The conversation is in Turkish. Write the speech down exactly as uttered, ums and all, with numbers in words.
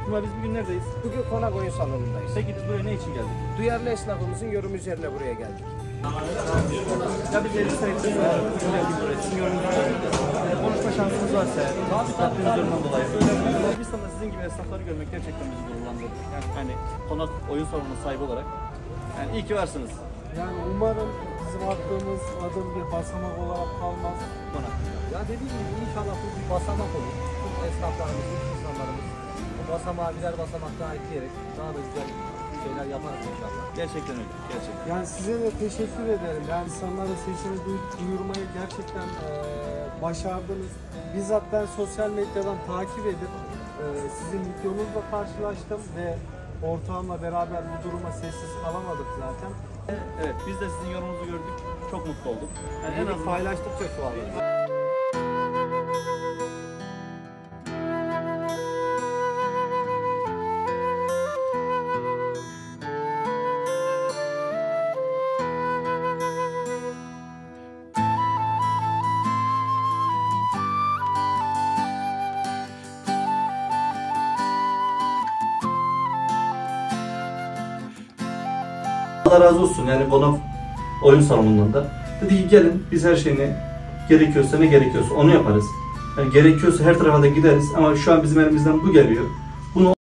Cuma biz bugün neredeyiz? Bugün Konak Oyun Salonu'ndayız. Peki biz buraya ne için geldik? Duyarlı esnafımızın yorum üzerine buraya geldik. Ya biz elli sayıda bugün geldik buraya. Sizin yorumunuz var. Konuşma şansımız varsa eğer. Sattığınız yorumdan dolayı. Elbistan'da sizin gibi esnafları görmek gerçekten bizi gururlandırdı. Yani hani Konak Oyun Salonu sahibi olarak. Yani iyi ki varsınız. Yani umarım bizim attığımız adım bir basamak olarak kalmaz. Konak. Ya dediğim gibi inşallah bu bir basamak olur. Tüm esnaflarımız, tüm insanlarımız bu basamağı birer basamak daha ekleyerek daha da güzel şeyler yaparız inşallah. Gerçekten öyle. Gerçekten. Yani size de teşekkür ederim. Yani insanların sesini duy- duyurmayı gerçekten eee, başardınız. Bizzat ben sosyal medyadan takip edip eee, sizin videonuzla karşılaştım ve ortağımla beraber bu duruma sessiz kalamadık zaten. Evet, biz de sizin yorumunuzu gördük. Çok mutlu olduk. Yani en En azından paylaştıkça çoğalıyor. Allah razı olsun yani Konak Oyun Salonu'ndan da. Dedi ki gelin biz her şeyini gerekiyorsa ne gerekiyorsa onu yaparız. Yani gerekiyorsa her tarafa da gideriz ama şu an bizim elimizden bu geliyor. Bunu